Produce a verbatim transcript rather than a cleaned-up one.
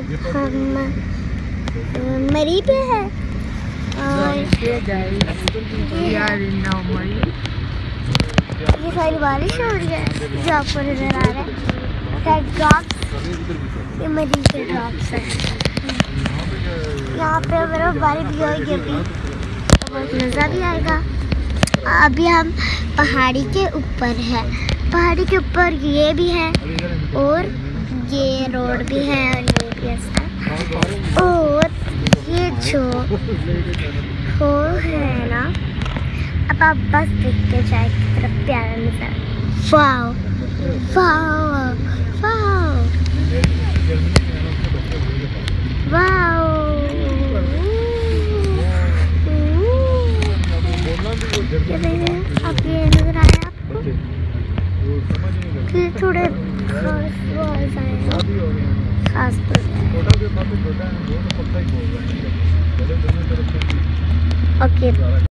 हम मरी पे है और ये सारी बारिश हो रही है जो आपको नजर आ रहा है। ड्रॉप्स, ये मरी के ड्रॉप्स है। यहाँ पे बर्फबारी भी होगी अभी, तो बहुत मज़ा भी आएगा। अभी हम पहाड़ी के ऊपर है, पहाड़ी के ऊपर ये भी है और ये रोड भी है और ये भी रास्ता और ये जो हो है ना, अब आप बस देखते जाए की तरफ प्यारा नज़ारा। Wow wow wow wow. ये देखिए, अब ये नजर आया आपको कि थोड़े खास खास ओके।